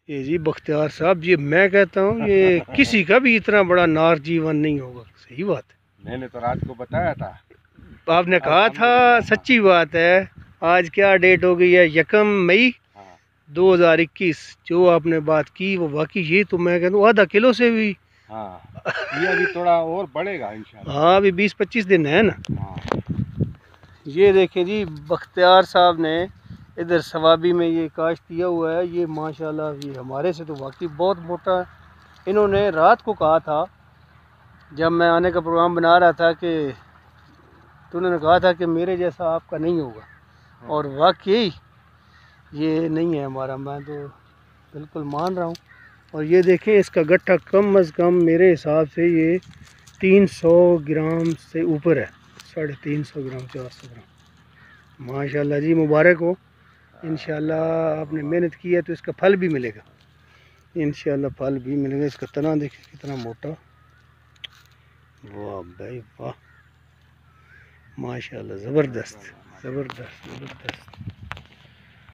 ये जी बख्तियार साहब, ये मैं कहता हूँ ये किसी का भी इतना बड़ा नार जीवन नहीं होगा। सही बात है, मैंने तो रात को बताया था, आपने कहा था, सच्ची बात है। आज क्या डेट हो गई है? 1 मई 2021। जो आपने बात की वो बाकी, ये तो मैं कहता हूँ आधा किलो से भी। हाँ, ये अभी थोड़ा और बढ़ेगा इंशाल्लाह। हाँ, अभी 20-25 दिन है ना। हाँ। ये देखें जी, बख्तियार साहब ने इधर सवाबी में ये काश्त किया हुआ है। ये माशाल्लाह, ये हमारे से तो वाकई बहुत मोटा है। इन्होंने रात को कहा था, जब मैं आने का प्रोग्राम बना रहा था, कि तो उन्होंने कहा था कि मेरे जैसा आपका नहीं होगा। और वाकई ये नहीं है हमारा, मैं तो बिल्कुल मान रहा हूँ। और ये देखें, इसका गट्ठा कम अज़ कम मेरे हिसाब से ये 300 ग्राम से ऊपर है। 350 ग्राम, 400 ग्राम। माशाल्लाह जी, मुबारक हो। इंशाल्लाह आपने मेहनत की है तो इसका फल भी मिलेगा। इंशाल्लाह फल भी मिलेगा। इसका तना देखिए कितना मोटा। वाह भाई वाह, माशाल्लाह, ज़बरदस्त ज़बरदस्त ज़बरदस्त।